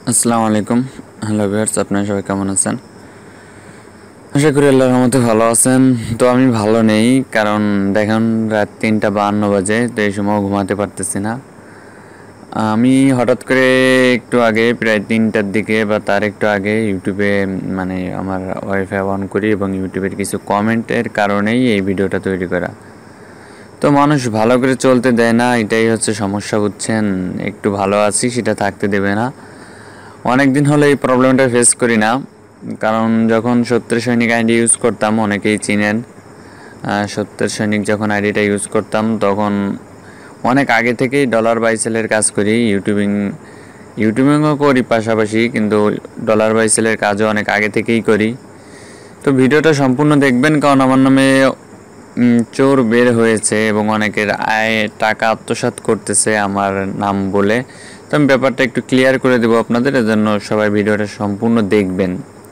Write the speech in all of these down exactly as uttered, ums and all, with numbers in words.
আসসালামু আলাইকুম। Hello viewers, আপনারা সবাই কেমন আছেন? আশা করি আল্লাহর রহমতে ভালো আছেন। তো আমি ভালো নেই, কারণ দেখেন রাত তিনটা বাহান্ন বাজে, তো এই সময় ঘুমাতে পারতেছি না। আমি হঠাৎ করে একটু আগে প্রায় তিনটার দিকে বা তার একটু আগে ইউটিউবে মানে আমার ওয়াইফাই অন করি এবং ইউটিউবের কিছু কমেন্টের কারণেই এই ভিডিওটা তৈরি করা। তো মানুষ ভালো করে চলতে দেয় না, এটাই হচ্ছে সমস্যা, বুঝছেন? একটু ভালো আছি সেটা থাকতে দেবে না। অনেক দিন হলো এই প্রবলেমটা ফেস করি না, কারণ যখন সত্যের সৈনিক আইডি ইউজ করতাম, অনেকেই চিনেন। সত্যের সৈনিক যখন আইডিটা ইউজ করতাম তখন অনেক আগে থেকেই ডলার বাই সেলের কাজ করি, ইউটিউবিং ইউটিউবিংও করি পাশাপাশি, কিন্তু ডলার বাই সেলের কাজও অনেক আগে থেকেই করি। তো ভিডিওটা সম্পূর্ণ দেখবেন, কারণ আমার নামে চোর বের হয়েছে এবং অনেকের আয় টাকা আত্মসাৎ করতেছে আমার নাম বলে। তো আমি ব্যাপারটা একটু ক্লিয়ার করে দেবো আপনাদের, এজন্য সবাই ভিডিওটা সম্পূর্ণ দেখবেন।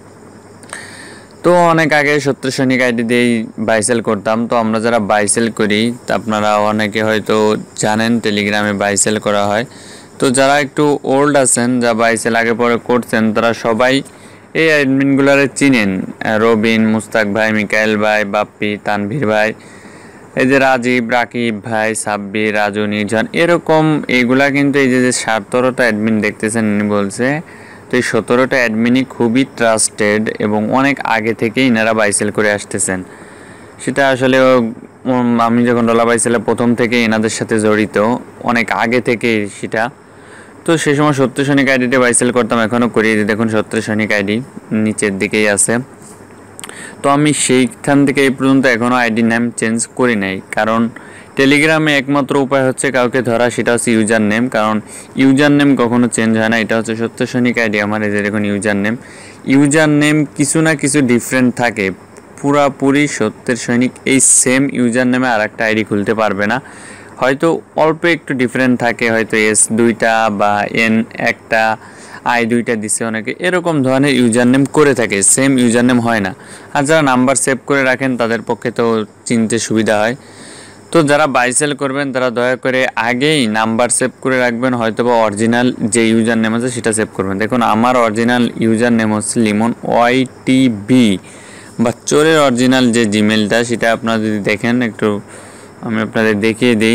তো অনেক আগে সত্য সৈনিক আইডি দিয়েই বাইসেল করতাম। তো আমরা যারা বাইসেল করি, আপনারা অনেকে হয়তো জানেন টেলিগ্রামে বাইসেল করা হয়। তো যারা একটু ওল্ড আছেন, যা বাইসেল আগে পরে করছেন, তারা সবাই এই অ্যাডমিনগুলারে চিনেন। রবিন, মুস্তাক ভাই, মিকাইল ভাই, বাপ্পি, তানভীর ভাই, এই যে রাজীব, রাকিব ভাই, সাব্বির, রাজু, নির্জন, এরকম এইগুলা কিন্তু এই যে যে সতেরোটা অ্যাডমিন দেখতেছেন উনি বলছে, তো এই সতেরোটা অ্যাডমিনই খুবই ট্রাস্টেড এবং অনেক আগে থেকেই এনারা বাইসেল করে আসতেছেন। সেটা আসলে আমি যখন ডলা বাইসেলে প্রথম থেকে এনাদের সাথে জড়িত, অনেক আগে থেকে সেটা। তো সেই সময় সত্য সৈনিক আইডিতে বাইসেল করতাম, এখনও করি। দেখুন সত্য সৈনিক আইডি নিচের দিকেই আছে। তো আমি সেইখান থেকে এই পর্যন্ত এখনও আইডি নেম চেঞ্জ করি নাই, কারণ টেলিগ্রামে একমাত্র উপায় হচ্ছে কাউকে ধরা, সেটা হচ্ছে ইউজার নেম। কারণ ইউজার নেম কখনো চেঞ্জ হয় না। এটা হচ্ছে সত্য সৈনিক আইডি আমার, এই যে দেখুন ইউজার নেম। ইউজার নেম কিছু না কিছু ডিফারেন্ট থাকে, পুরাপুরি সত্যের সৈনিক এই সেম ইউজার নেমে আর একটা আইডি খুলতে পারবে না। হয়তো অল্প একটু ডিফারেন্ট থাকে, হয়তো এস দুইটা বা এন একটা, আই দুইটা দিছে অনেকে, এরকম ধরনের ইউজার নেম করে থাকে, সেম ইউজার নেম হয় না। আর যারা নাম্বার সেভ করে রাখেন তাদের পক্ষে তো চিনতে সুবিধা হয়। তো যারা বাইসেল করবেন তারা দয়া করে আগেই নাম্বার সেভ করে রাখবেন, হয়তো বা অরিজিনাল যে ইউজার নেম আছে সেটা সেভ করবেন। দেখুন আমার অরিজিনাল ইউজার নেম হচ্ছে লিমন ওয়াই টি বি, বা চোরের অরিজিনাল যে জিমেলটা, সেটা আপনারা যদি দেখেন একটু আমি আপনাদের দেখিয়ে দিই।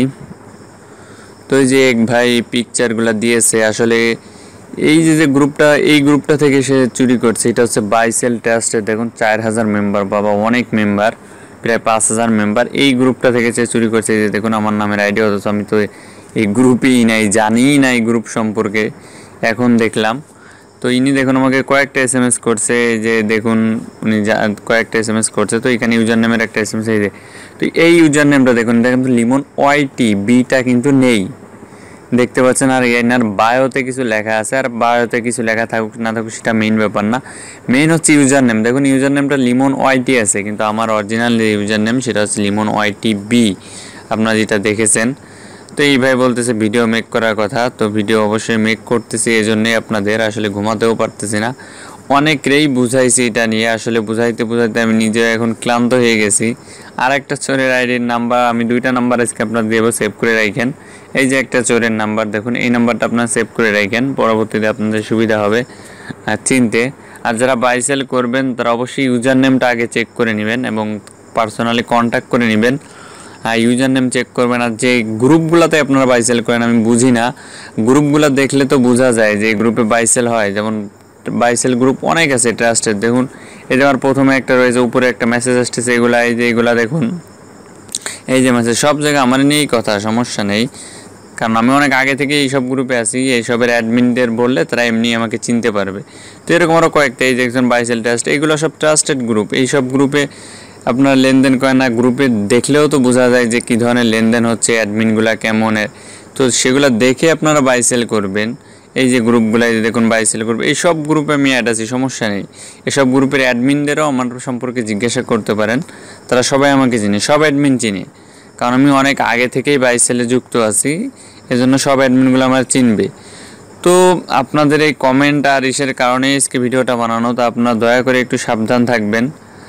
তো এই যে এক ভাই পিকচারগুলো দিয়েছে, আসলে এই যে যে গ্রুপটা, এই গ্রুপটা থেকে সে চুরি করছে। এটা হচ্ছে বাইসেল ট্রাস্টের, দেখুন চার হাজার মেম্বার, বাবা অনেক মেম্বার, প্রায় পাঁচ হাজার মেম্বার। এই গ্রুপটা থেকে সে চুরি করছে। এই যে দেখুন আমার নামের আইডি, অথচ আমি তো এই গ্রুপেই নাই, জানিই না এই গ্রুপ সম্পর্কে, এখন দেখলাম। তো ইনি দেখুন আমাকে কয়েকটা এস এম এস করছে, যে দেখুন উনি কয়েকটা এস এম এস করছে। তো এখানে ইউজার নেমের একটা এস এম এস, এই যে তো এই ইউজার নেমটা দেখুন, এটা কিন্তু লিমন ওয়াইটি, বিটা কিন্তু নেই, দেখতে পাচ্ছেন। আর এনার বায়োতে কিছু লেখা আছে, আর বায়োতে কিছু লেখা থাকুক না থাকুক সেটা মেইন ব্যাপার না, মেইন হচ্ছে ইউজার নেম। দেখুন ইউজার নেমটা লিমন ওয়াইটি আছে, কিন্তু আমার অরিজিনাল যে ইউজার নেম সেটা হচ্ছে লিমন ওয়াইটি বি, আপনারা যেটা দেখেছেন। তো এই ভাই বলতেছে ভিডিও মেক করার কথা, তো ভিডিও অবশ্যই মেক করতেছি, এই জন্যই আপনাদের আসলে ঘুমাতেও পারতেছি না। অনেকরেই বুঝাইছি এটা নিয়ে, আসলে বুঝাইতে বুঝাইতে আমি নিজে এখন ক্লান্ত হয়ে গেছি। আর একটা চোরের আইডির নাম্বার, আমি দুইটা নাম্বার আজকে আপনার দেবো, সেভ করে রাখেন। এই যে একটা চোরের নাম্বার দেখুন, এই নাম্বারটা আপনার সেভ করে রাখেন, পরবর্তীতে আপনাদের সুবিধা হবে চিনতে। আর যারা বাইসেল করবেন তারা অবশ্যই ইউজার নেমটা আগে চেক করে নেবেন এবং পার্সোনালি কন্ট্যাক্ট করে নেবেন। ইউজার নেম চেক করবেন। আর যে গ্রুপগুলোতে আপনারা বাইসেল করেন, আমি বুঝি না, গ্রুপগুলো দেখলে তো বোঝা যায় যে গ্রুপে বাইসেল হয়। যেমন বাইসেল গ্রুপ অনেক আছে ট্রাস্টেড, দেখুন এই যে আমার প্রথমে একটা রয়েছে, উপরে একটা মেসেজ আসতেছে, এগুলা এই যে এগুলা দেখুন, এই যে মেসেজ, সব জায়গায় আমার নিয়েই কথা, সমস্যা নেই, কারণ আমি অনেক আগে থেকে এইসব গ্রুপে আছি। এইসবের অ্যাডমিনদের বললে তারা এমনি আমাকে চিনতে পারবে। তো এরকম আরও কয়েকটা, এই যে একজন বাইসেল ট্রাস্ট, এইগুলো সব ট্রাস্টেড গ্রুপ। এইসব গ্রুপে আপনারা লেনদেন করেন না, গ্রুপে দেখলেও তো বোঝা যায় যে কী ধরনের লেনদেন হচ্ছে, অ্যাডমিনগুলো কেমনের। তো সেগুলো দেখে আপনারা বাইসেল করবেন। এই যে গ্রুপগুলো দেখুন বাইসেল গ্রুপ, এই সব গ্রুপে আমি অ্যাড আছি, সমস্যা নেই। এসব গ্রুপের অ্যাডমিনদেরও আমার সম্পর্কে জিজ্ঞাসা করতে পারেন, তারা সবাই আমাকে চিনে, সব অ্যাডমিন চিনে, কারণ আমি অনেক আগে থেকেই বাইসেলে যুক্ত আছি, এজন্য সব অ্যাডমিনগুলো আমার চিনবে। তো আপনাদের এই কমেন্ট আর ইসের কারণেই আজকে ভিডিওটা বানানো। তো আপনারা দয়া করে একটু সাবধান থাকবেন,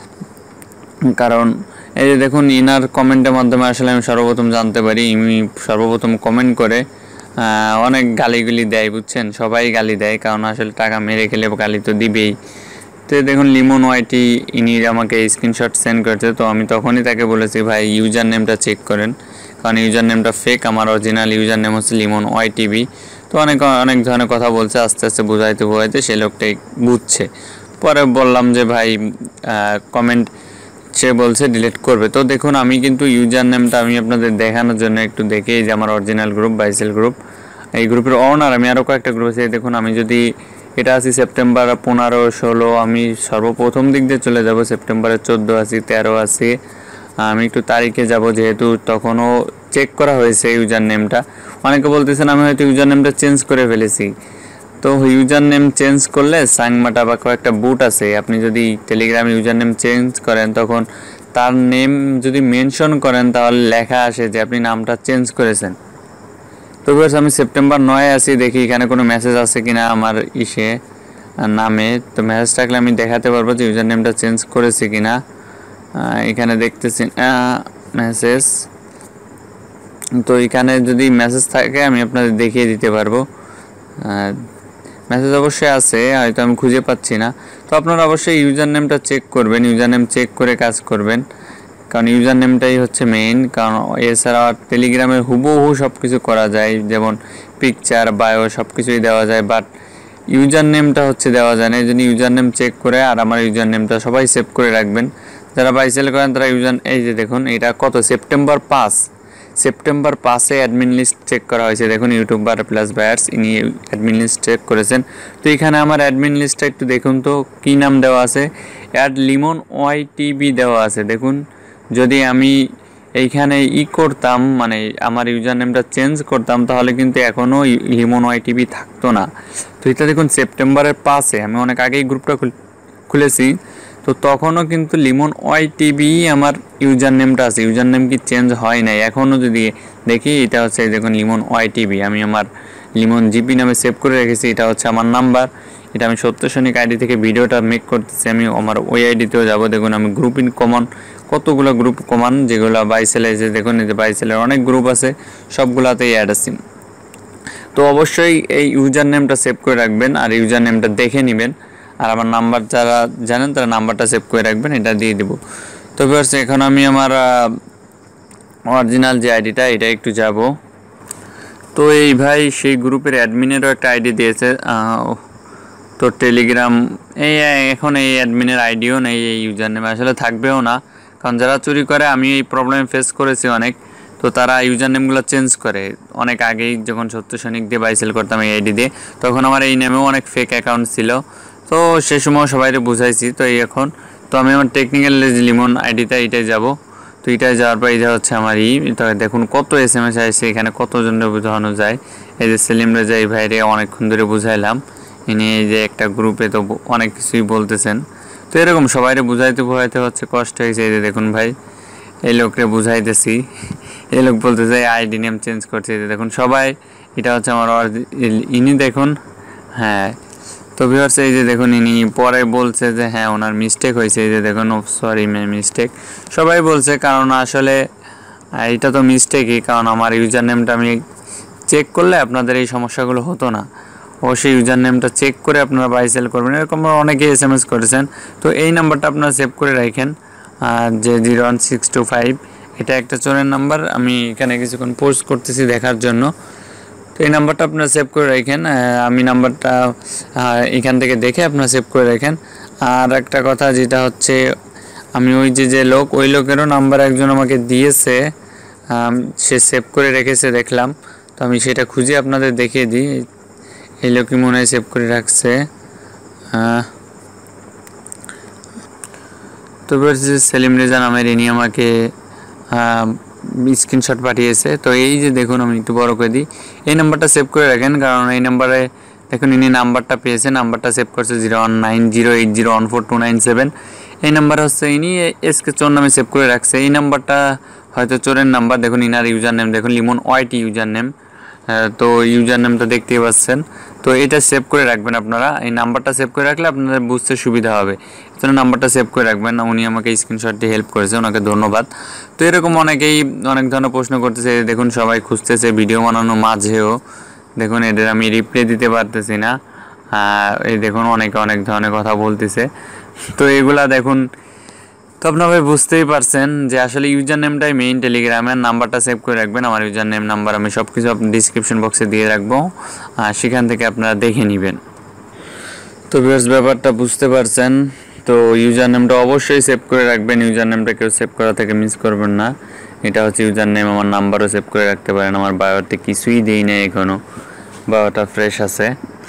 কারণ এই যে দেখুন ইনার কমেন্টের মাধ্যমে আসলে আমি সর্বপ্রথম জানতে পারি, ইনি সর্বপ্রথম কমেন্ট করে অনেক গালিগুলি দেয়, বুঝছেন, সবাই গালি দেয়, কারণ আসলে টাকা মেরে খেলে গালি তো দিবেই। তো দেখুন লিমন ওয়াইটি ইনি আমাকে স্ক্রিনশট সেন্ড করেছে, তো আমি তখনই তাকে বলেছি ভাই ইউজার নেমটা চেক করেন, কারণ ইউজার নেমটা ফেক, আমার অরিজিনাল ইউজার নেম হচ্ছে লিমন ওয়াইটিভি। তো অনেক অনেক ধরনের কথা বলছে, আস্তে আস্তে বোঝাইতে বোঝাইতে সে লোকটাই বুঝছে। পরে বললাম যে ভাই কমেন্ট, সে বলছে ডিলিট করবে। তো দেখুন আমি কিন্তু ইউজার নেমটা আমি আপনাদের দেখানোর জন্য একটু দেখি, যে আমার অরিজিনাল গ্রুপ বাইসেল গ্রুপ, এই গ্রুপের অনার আমি আরও কয়েকটা গ্রুপ আছে। দেখুন আমি যদি এটা আছি সেপ্টেম্বর পনেরো ষোলো, আমি সর্বপ্রথম দিক দিয়ে চলে যাব, সেপ্টেম্বরের চোদ্দো আছি, তেরো আছি, আমি একটু তারিখে যাব, যেহেতু তখনও চেক করা হয়েছে ইউজার নেমটা। অনেকে বলতেছেন আমি হয়তো ইউজার নেমটা চেঞ্জ করে ফেলেছি। তো ইউজার নেম চেঞ্জ করলে সাংমাটা বা কয়েকটা বুট আছে, আপনি যদি টেলিগ্রাম ইউজার নেম চেঞ্জ করেন তখন তার নেম যদি মেনশন করেন তাহলে লেখা আসে যে আপনি নামটা চেঞ্জ করেছেন। তো বেশ আমি সেপ্টেম্বর নয় আছি, দেখি এখানে কোনো মেসেজ আছে কিনা আমার ইসে নামে। তো মেসেজ থাকলে আমি দেখাতে পারবো যে ইউজার নেমটা চেঞ্জ করেছি কিনা। এখানে দেখতেছি মেসেজ, তো এখানে যদি মেসেজ থাকে আমি আপনাদের দেখিয়ে দিতে পারবো। মেসেজ অবশ্যই আছে, হয়তো আমি খুঁজে পাচ্ছি না। তো আপনারা অবশ্যই ইউজার নেমটা চেক করবেন, ইউজার নেম চেক করে কাজ করবেন, কারণ ইউজার নেমটাই হচ্ছে মেইন। কারণ এছাড়া টেলিগ্রামে হুবহু সব কিছু করা যায়, যেমন পিকচার বায়ো সব কিছুই দেওয়া যায়, বাট ইউজার নেমটা হচ্ছে দেওয়া যায় না। এই জন্য ইউজার নেম চেক করে আর আমার ইউজার নেমটা সবাই সেভ করে রাখবেন। যারা বাইসেল করেন তারা ইউজার, এই যে দেখুন এটা কত, সেপ্টেম্বর পাঁচ, সেপ্টেম্বর পাঁচে অ্যাডমিন লিস্ট চেক করা হয়েছে। দেখুন ইউটিউবার প্লাস বায়ার্স ইনি অ্যাডমিন লিস্ট চেক করেছেন। তো এখানে আমার অ্যাডমিন লিস্টটা একটু দেখুন তো কী নাম দেওয়া আছে, অ্যাড লিমন ওয়াইটিবি দেওয়া আছে। দেখুন যদি আমি এইখানে ই করতাম, মানে আমার ইউজার নেমটা চেঞ্জ করতাম, তাহলে কিন্তু এখনও লিমন ওয়াইটিবি থাকতো না। তো এটা দেখুন সেপ্টেম্বরের পাঁচে, আমি অনেক আগেই গ্রুপটা খুলেছি, তো তখনও কিন্তু লিমন ওয়াইটিবি আমার ইউজার নেমটা আছে, ইউজার নেম কি চেঞ্জ হয় নাই এখনও। যদি দেখি এটা হচ্ছে দেখুন লিমন ওয়াইটিবি, আমি আমার লিমন জিপি নামে সেভ করে রেখেছি, এটা হচ্ছে আমার নাম্বার। এটা আমি সত্য সৈনিক আইডি থেকে ভিডিওটা মেক করতেছি, আমি আমার ওই আইডিতেও যাবো। দেখুন আমি গ্রুপ ইন কমন, কতগুলো গ্রুপ কমান যেগুলো বাইসেলে এসে দেখুন, এই যে বাইসেলের অনেক গ্রুপ আছে, সবগুলাতেই অ্যাড আছে। তো অবশ্যই এই ইউজার নেমটা সেভ করে রাখবেন আর ইউজার নেমটা দেখে নেবেন, আর আমার নাম্বার যারা জানেন তারা নাম্বারটা সেভ করে রাখবেন, এটা দিয়ে দেবো। তো ভিউয়ার্স এখন আমি আমার অরিজিনাল যে আইডিটা এটা একটু যাব। তো এই ভাই সেই গ্রুপের অ্যাডমিনেরও একটা আইডি দিয়েছে, তো টেলিগ্রাম এই এখন এই অ্যাডমিনের আইডিও নেই, এই ইউজার নেম আসলে থাকবেও না, কারণ যারা চুরি করে আমি এই প্রবলেম ফেস করেছি অনেক। তো তারা ইউজার নেমগুলো চেঞ্জ করে, অনেক আগেই যখন সত্য সৈনিক দিয়ে বাইসেল করতাম এই আইডি দিয়ে, তখন আমার এই নেমেও অনেক ফেক অ্যাকাউন্ট ছিল। তো সে সময় সবাইকে বুঝাইছি। তো এই এখন তো আমি আমার টেকনিক্যাল লিমন আইডিটা এইটাই যাব। তো এটাই যাওয়ার পর এটা হচ্ছে আমার ই, দেখুন কত এস এম এস আসছে, এখানে কতজনের বোঝানো যায়। এই যে সেলিম রেজা এই ভাইরে অনেকক্ষণ ধরে বুঝাইলাম, ইনি এই যে একটা গ্রুপে তো অনেক কিছুই বলতেছেন। তো এরকম সবাইরে বুঝাইতে বুঝাইতে হচ্ছে কষ্ট হয়েছে। এই যে দেখুন ভাই এই লোকরে বুঝাইতেছি, এই লোক বলতেছে আইডি নেম চেঞ্জ করছে। এই যে দেখুন সবাই, এটা হচ্ছে আমার ইনি দেখুন। হ্যাঁ তো ভিউয়ার্স এই যে দেখুন ইনি পরে বলছে যে হ্যাঁ ওনার মিস্টেক হয়েছে, এই যে দেখুন সরি মে মিস্টেক সবাই বলছে, কারণ আসলে এটা তো মিস্টেকই, কারণ আমার ইউজার নেমটা আমি চেক করলে আপনাদের এই সমস্যাগুলো হতো না। অবশ্যই ইউজার নেমটা চেক করে আপনারা বাইসেল করবেন, এরকম অনেকে এস এম এস করেছেন। তো এই নাম্বারটা আপনারা সেভ করে রাখেন, যে zero one six two five, এটা একটা চোরের নাম্বার, আমি এখানে কিছুক্ষণ পোস্ট করতেছি দেখার জন্য। তো এই নাম্বারটা আপনারা সেভ করে রাখেন, আমি নাম্বারটা এখান থেকে দেখে আপনারা সেভ করে রাখেন। আর একটা কথা যেটা হচ্ছে, আমি ওই যে যে লোক ওই লোকেরও নাম্বার একজন আমাকে দিয়েছে, সে সেভ করে রেখেছে দেখলাম। তো আমি সেটা খুঁজে আপনাদের দেখিয়ে দিই, এই লোকই মনে হয় সেভ করে রাখছে। তো বলছি সেলিম রেজা নামের ইনি আমাকে স্ক্রিনশট পাঠিয়েছে। তো এই যে দেখুন আমি একটু বড় করে দিই, এই নাম্বারটা সেভ করে রাখেন, কারণ এই নাম্বারে দেখুন ইনি নাম্বারটা পেয়েছে, নাম্বারটা সেভ করছে zero one nine zero eight zero one four two nine seven. এই নাম্বার হচ্ছে ইনি এসকে চোর নামে সেভ করে রাখছে। এই নাম্বারটা হয়তো চোরের নাম্বার। দেখুন ইনার ইউজার নেম দেখুন লিমন ওয়াইটি ইউজার নেম, তো ইউজার নেমটা দেখতেই পাচ্ছেন। তো এটা সেভ করে রাখবেন আপনারা, এই নাম্বারটা সেভ করে রাখলে আপনাদের বুঝতে সুবিধা হবে, এজন্য নাম্বারটা সেভ করে রাখবেন। উনি আমাকে স্ক্রিনশট দিয়ে হেল্প করেছে, ওনাকে ধন্যবাদ। তো এরকম অনেকেই অনেক ধরনের প্রশ্ন করতেছে, দেখুন সবাই খুঁজতেছে ভিডিও বানানোর মাঝেও দেখুন এদের আমি রিপ্লাই দিতে পারতেছি না। এই দেখুন অনেকে অনেক ধরনের কথা বলতেছে। তো এগুলা দেখুন, তো আপনারা বুঝতেই পারছেন যে আসলে ইউজার নেমটাই মেইন। টেলিগ্রামের নাম্বারটা সেভ করে রাখবেন, আমার ইউজার নেম নাম্বার আমি সব কিছু ডিসক্রিপশন বক্সে দিয়ে রাখবো, আর সেখান থেকে আপনারা দেখে নেবেন। তো ভিউয়ার্স ব্যাপারটা বুঝতে পারছেন। তো ইউজার নেমটা অবশ্যই সেভ করে রাখবেন, ইউজার নেমটা কেউ সেভ করা থেকে মিস করবেন না। এটা হচ্ছে ইউজার নেম, আমার নাম্বারও সেভ করে রাখতে পারেন। আমার বায়োতে কিছুই দিই না এখনও, বায়োটা ফ্রেশ আছে।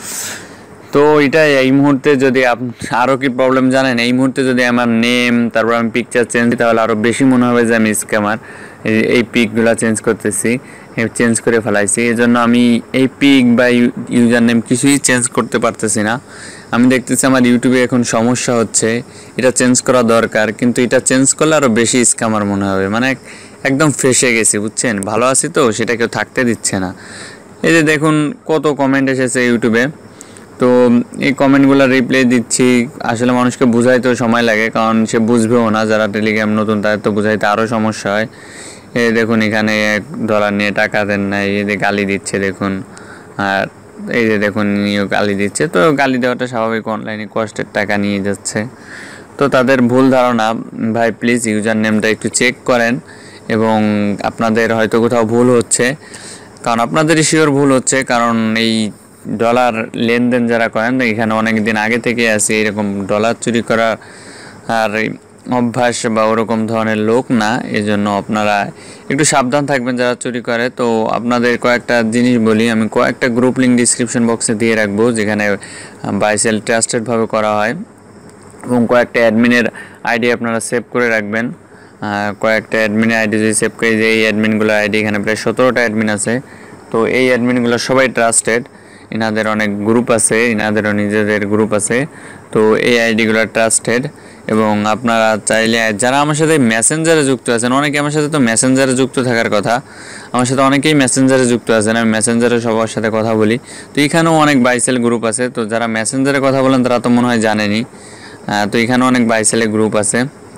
তো এটা এই মুহূর্তে যদি আরও কি প্রবলেম জানেন, এই মুহূর্তে যদি আমার নেম তারপর আমি পিকচার চেঞ্জ দিই তাহলে আরও বেশি মনে হবে যে আমি স্ক্যামার। এই পিকগুলো চেঞ্জ করতেছি, চেঞ্জ করে ফেলাইছি, এই জন্য আমি এই পিক বা ইউজার নেম কিছুই চেঞ্জ করতে পারতেছি না। আমি দেখতেছি আমার ইউটিউবে এখন সমস্যা হচ্ছে, এটা চেঞ্জ করা দরকার, কিন্তু এটা চেঞ্জ করলে আরও বেশি স্ক্যামার মনে হবে। মানে একদম ফেসে গেছি, বুঝছেন, ভালো আছি তো সেটা কেউ থাকতে দিচ্ছে না। এই যে দেখুন কত কমেন্ট এসেছে ইউটিউবে, তো এই কমেন্টগুলো রিপ্লাই দিচ্ছি। আসলে মানুষকে বুঝাইতেও সময় লাগে, কারণ সে বুঝবেও না। যারা টেলিগ্রাম নতুন তাদের তো বুঝাইতে আরও সমস্যা হয়। এই দেখুন এখানে এক ডলার নিয়ে টাকা দেন নাই, এই যে গালি দিচ্ছে দেখুন, আর এই যে দেখুন নিয়েও গালি দিচ্ছে। তো গালি দেওয়াটা স্বাভাবিক, অনলাইনে কষ্টের টাকা নিয়ে যাচ্ছে। তো তাদের ভুল ধারণা। ভাই প্লিজ ইউজার নেমটা একটু চেক করেন, এবং আপনাদের হয়তো কোথাও ভুল হচ্ছে, কারণ আপনাদেরই শিওর ভুল হচ্ছে। কারণ এই ডলার লেনদেন যারা করেন, এখানে অনেক দিন আগে থেকে আছে এরকম ডলার চুরি করা আর অভ্যাস বা ওরকম ধরনের লোক না। এজন্য আপনারা একটু সাবধান থাকবেন যারা চুরি করে। তো আপনাদের কয়েকটা জিনিস বলি, আমি কয়েকটা গ্রুপ লিঙ্ক ডিসক্রিপশন বক্সে দিয়ে রাখবো যেখানে বাই সেল ট্রাস্টেডভাবে করা হয়, এবং কয়েকটা অ্যাডমিনের আইডি আপনারা সেভ করে রাখবেন। কয়েকটা অ্যাডমিনের আইডি যদি সেভ করে, যে এই অ্যাডমিনগুলোর আইডি এখানে প্রায় সতেরোটা অ্যাডমিন আছে। তো এই অ্যাডমিনগুলো সবাই ট্রাস্টেড, এনাদের অনেক গ্রুপ আছে, এনাদেরও নিজেদের গ্রুপ আছে। তো এই আইডিগুলো ট্রাস্টেড, এবং আপনারা চাইলে যারা আমার সাথে মেসেঞ্জারে যুক্ত আছেন, অনেকে আমার সাথে তো মেসেঞ্জারে যুক্ত থাকার কথা, আমার সাথে অনেকেই মেসেঞ্জারে যুক্ত আছেন, আমি মেসেঞ্জারে সবার সাথে কথা বলি। তো এখানেও অনেক বাইসেল গ্রুপ আছে। তো যারা মেসেঞ্জারে কথা বলেন তারা তো মনে হয় জানেনি। তো এখানেও অনেক বাইসেলের গ্রুপ আছে,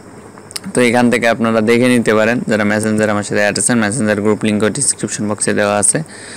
তো এখান থেকে আপনারা দেখে নিতে পারেন। যারা মেসেঞ্জার আমার সাথে অ্যাড আছেন, মেসেঞ্জার গ্রুপ লিঙ্কও ডিসক্রিপশন বক্সে দেওয়া আছে,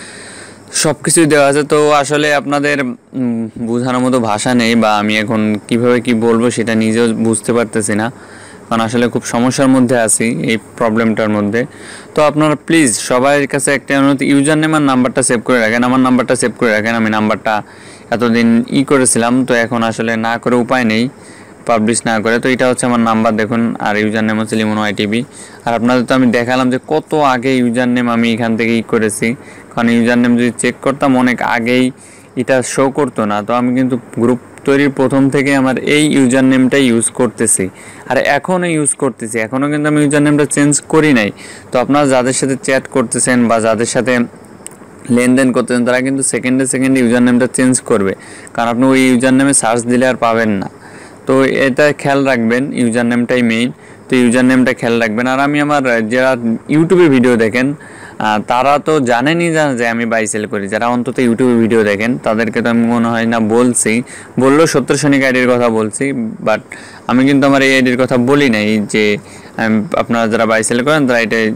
সব কিছুই দেওয়া আছে। তো আসলে আপনাদের বোঝানোর মতো ভাষা নেই, বা আমি এখন কিভাবে কি বলবো সেটা নিজেও বুঝতে পারতেছি না, কারণ আসলে খুব সমস্যার মধ্যে আছি এই প্রবলেমটার মধ্যে। তো আপনারা প্লিজ সবার কাছে একটা অনুরোধ, ইউজার নেম আর নাম্বারটা সেভ করে রাখেন, আমার নাম্বারটা সেভ করে রাখেন। আমি নাম্বারটা এতদিন ই করেছিলাম, তো এখন আসলে না করে উপায় নেই, পাবলিশ না করে। তো এটা হচ্ছে আমার নাম্বার দেখুন, আর ইউজার নেম হচ্ছে লিমন ওয়াইটিভি। আর আপনাদের তো আমি দেখালাম যে কত আগে ইউজার নেম আমি এখান থেকে ই করেছি, কারণ ইউজার নেম যদি চেক করতাম অনেক আগেই এটা শো করতো না। তো আমি কিন্তু গ্রুপ তৈরির প্রথম থেকে আমার এই ইউজার নেমটাই ইউজ করতেছি, আর এখনও ইউজ করতেছি, এখনও কিন্তু আমি ইউজার নেমটা চেঞ্জ করি নাই। তো আপনারা যাদের সাথে চ্যাট করতেছেন বা যাদের সাথে লেনদেন করতেছেন, তারা কিন্তু সেকেন্ডে সেকেন্ডে ইউজার নেমটা চেঞ্জ করবে, কারণ আপনি ওই ইউজার নেমে সার্চ দিলে আর পাবেন না। তো এটা খেয়াল রাখবেন, ইউজার নেমটাই মেইন। তো ইউজার নেমটা খেয়াল রাখবেন। আর আমি আমার যারা ইউটিউবে ভিডিও দেখেন তারা তো জানেনই জান যে আমি বাই সেল করি, যারা অন্তত ইউটিউবে ভিডিও দেখেন তাদেরকে তো আমি মনে হয় না বলছি, বললেও সত্য সৈনিক আইডির কথা বলছি, বাট আমি কিন্তু আমার এই আইডির কথা বলি নাই যে আপনারা যারা বাই সেল করেন তারা এটা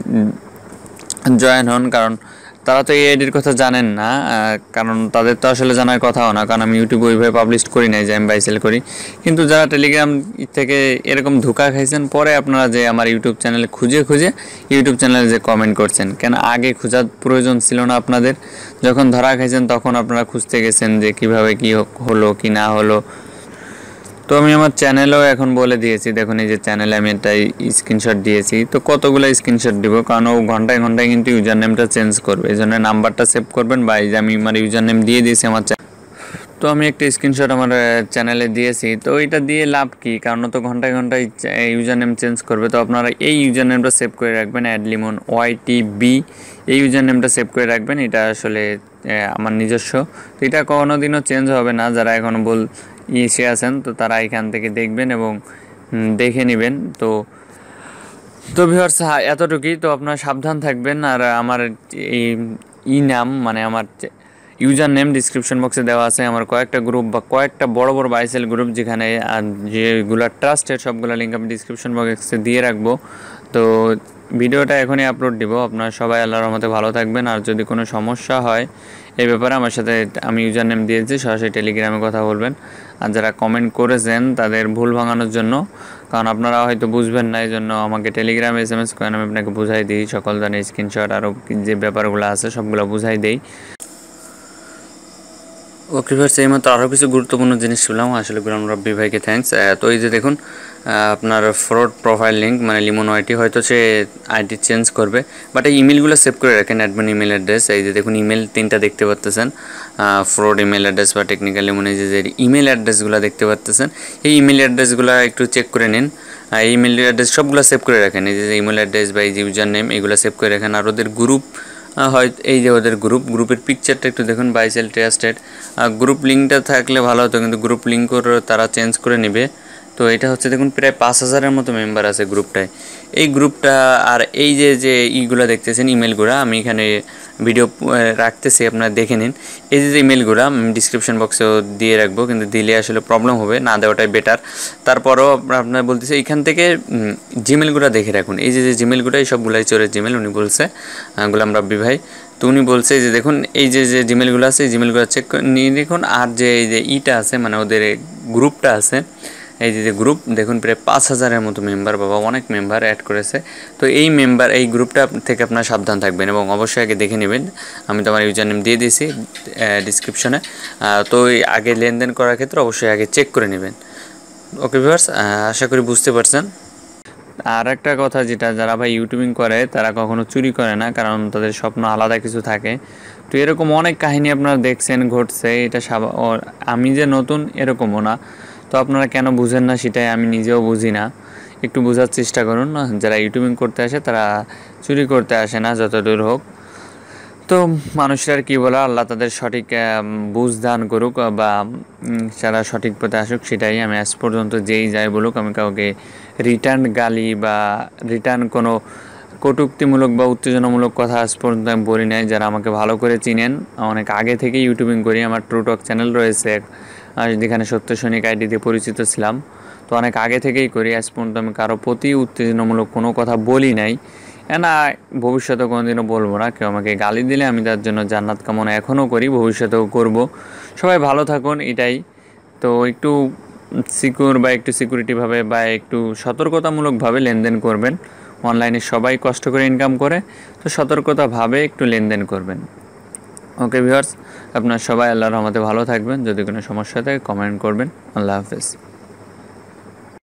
জয়েন হন, কারণ তারা তো এই আইডির কথা জানেন না, কারণ তাদের তো আসলে জানার কথাও না, কারণ আমি ইউটিউবে ওইভাবে পাবলিশ করি নাই যে আমি বাই সেল করি। কিন্তু যারা টেলিগ্রাম থেকে এরকম ধোঁকা খাইছেন, পরে আপনারা যে আমার ইউটিউব চ্যানেলে খুঁজে খুঁজে ইউটিউব চ্যানেলে যে কমেন্ট করছেন, কেন আগে খোঁজার প্রয়োজন ছিল না আপনাদের? যখন ধরা খাইছেন তখন আপনারা খুঁজতে গেছেন যে কিভাবে কি হলো কি না হলো। তো আমি আমার চ্যানেলেও এখন বলে দিয়েছি, দেখুন এই যে চ্যানেলে আমি একটা স্ক্রিনশট দিয়েছি। তো কতগুলো স্ক্রিনশট দিব, কারণ ও ঘন্টায় ঘন্টায় কিন্তু ইউজার নেমটা চেঞ্জ করবে, এই জন্য নাম্বারটা সেভ করবেন, বা এই যে আমি আমার ইউজার নেম দিয়ে দিয়েছি আমার। তো আমি একটা স্ক্রিনশট আমার চ্যানেলে দিয়েছি। তো এটা দিয়ে লাভ কি, কারণ তো ঘন্টায় ঘন্টায় ইউজার নেম চেঞ্জ করবে। তো আপনারা এই ইউজার নেমটা সেভ করে রাখবেন, অ্যাডলিমন ওয়াইটিবি, এই ইউজার নেমটা সেভ করে রাখবেন। এটা আসলে আমার নিজস্ব, তো এটা কোনো দিনও চেঞ্জ হবে না। যারা এখন বল ইসে আছেন তো তারা এখান থেকে দেখবেন এবং দেখে নেবেন। তো তো ভিউয়ার্স এতটুকুই। তো আপনারা সাবধান থাকবেন। আর আমার এই ই নাম মানে আমার ইউজার নেম ডিসক্রিপশন বক্সে দেওয়া আছে। আমার কয়েকটা গ্রুপ বা কয়েকটা বড় বড় বাইসেল গ্রুপ, যেখানে যেগুলো ট্রাস্টেড সবগুলো লিঙ্ক আমি ডিসক্রিপশন বক্সে দিয়ে রাখবো। তো ভিডিওটা এখনই আপলোড দিব। আপনারা সবাই আল্লাহর রহমতে ভালো থাকবেন। আর যদি কোনো সমস্যা হয় এই ব্যাপারে আমার সাথে আমি ইউজার নেম দিয়েছি, সরাসরি টেলিগ্রামে কথা বলবেন। আর যারা কমেন্ট করেছেন তাদের ভুল ভাঙানোর জন্য, কারণ আপনারা হয়তো বুঝবেন না, এই জন্য আমাকে টেলিগ্রামে এস এম এস করেন, আমি আপনাকে বুঝাই দিই সকল ধরনের স্ক্রিনশট আরও যে ব্যাপারগুলো আছে সবগুলো বুঝাই দিই। ওকে ভিউয়ার্স, এই মতো আরও কিছু গুরুত্বপূর্ণ জিনিস ছিলাম, আসলে গুলাম রব্বি ভাইকে থ্যাঙ্কস। তো এই যে দেখুন আপনার ফ্রড প্রোফাইল লিঙ্ক মানে লিমন ওয়াইটি, হয়তো সে আইডি চেঞ্জ করবে, বাট এই ইমেলগুলো সেভ করে রাখেন, অ্যাডমিন ইমেল অ্যাড্রেস। এই যে দেখুন ইমেল তিনটা দেখতে পাচ্তেছেন, ফ্রড ইমেল অ্যাড্রেস বা টেকনিক্যাল লিমন, এই যে ইমেল অ্যাড্রেসগুলো দেখতে পাচ্তেছেন, এই ইমেল অ্যাড্রেসগুলো একটু চেক করে নিন। এই ইমেল অ্যাড্রেস সবগুলো সেভ করে রাখেন, এই যে ইমেল অ্যাড্রেস বা এই যে ইউজার নেম এগুলো সেভ করে রাখেন। আর ওদের গ্রুপ হয়, এই যে ওদের গ্রুপ গ্রুপের পিকচারটা একটু দেখুন, বাইসেল ট্রাস্টেড, গ্রুপ লিঙ্কটা থাকলে ভালো হতো, কিন্তু গ্রুপ লিঙ্কও তারা চেঞ্জ করে নেবে। তো এটা হচ্ছে দেখুন প্রায় পাঁচ হাজারের মতো মেম্বার আছে গ্রুপটায়, এই গ্রুপটা। আর এই যে যে ইগুলো দেখতেছেন ইমেলগুলো, আমি এখানে ভিডিও রাখতেছি, আপনারা দেখে নিন। এই যে ইমেলগুলো আমি ডিসক্রিপশন বক্সেও দিয়ে রাখবো, কিন্তু দিলে আসলে প্রবলেম হবে, না দেওয়াটাই বেটার। তারপরও আপনার বলতেছে এইখান থেকে জিমেলগুলো দেখে রাখুন, এই যে যে জিমেলগুলো এই সবগুলাই চোরের জিমেল উনি বলছে, গোলাম রাব্বি ভাই। তো উনি বলছে যে দেখুন এই যে যে জিমেলগুলো আছে এই জিমেলগুলো চেক নিয়ে দেখুন। আর যে এই যে ইটা আছে মানে ওদের গ্রুপটা আছে, এই যে যে গ্রুপ দেখুন প্রায় পাঁচ হাজারের মতো মেম্বার, বাবা অনেক মেম্বার অ্যাড করেছে। তো এই মেম্বার এই গ্রুপটা থেকে আপনার সাবধান থাকবেন এবং অবশ্যই আগে দেখে নেবেন। আমি তো আমার ইউজার নেম দিয়ে দিয়েছি ডিসক্রিপশনে। তো আগে লেনদেন করার ক্ষেত্রে অবশ্যই আগে চেক করে নেবেন। ওকে ভিউয়ার্স, আশা করি বুঝতে পারছেন। আর একটা কথা, যেটা যারা ভাই ইউটিউবিং করে তারা কখনো চুরি করে না, কারণ তাদের স্বপ্ন আলাদা কিছু থাকে। তো এরকম অনেক কাহিনী আপনারা দেখছেন ঘটছে, এটা আমি যে নতুন এরকমও না। তো আপনারা কেন বুঝেন না সেটাই আমি নিজেও বুঝি না, একটু বোঝার চেষ্টা করুন। যারা ইউটিউবিং করতে আসে তারা চুরি করতে আসে না, যত দূর হোক। তো মানুষের আর কী বলা, আল্লাহ তাদের সঠিক বুঝ দান করুক বা যারা সঠিক পথে আসুক, সেটাই। আমি আজ পর্যন্ত যেই যাই বলুক, আমি কাউকে রিটার্ন গালি বা রিটার্ন কোনো কটূক্তিমূলক বা উত্তেজনামূলক কথা আজ পর্যন্ত আমি বলি নাই। যারা আমাকে ভালো করে চিনেন, অনেক আগে থেকে ইউটিউবিং করি, আমার ট্রু টক চ্যানেল রয়েছে যেখানে সত্য সৈনিক আইডি দিয়ে পরিচিত ছিলাম। তো অনেক আগে থেকেই করি, আজ পর্যন্ত আমি কারো প্রতি উত্তেজনামূলক কোনো কথা বলি নাই, না ভবিষ্যতে কোনোদিনও বলবো না। কেউ আমাকে গালি দিলে আমি তার জন্য জান্নাত কামনা এখনও করি, ভবিষ্যতেও করব। সবাই ভালো থাকুন, এটাই। তো একটু সিকিউর বা একটু সিকিউরিটিভাবে বা একটু সতর্কতামূলকভাবে লেনদেন করবেন। অনলাইনে সবাই কষ্ট করে ইনকাম করে, তো সতর্কতাভাবে একটু লেনদেন করবেন। ওকে ভিউয়ার্স, আপনার সবাই আল্লাহর রহমতে ভালো থাকবেন। যদি কোনো সমস্যা থাকে কমেন্ট করবেন। আল্লাহ হাফেজ।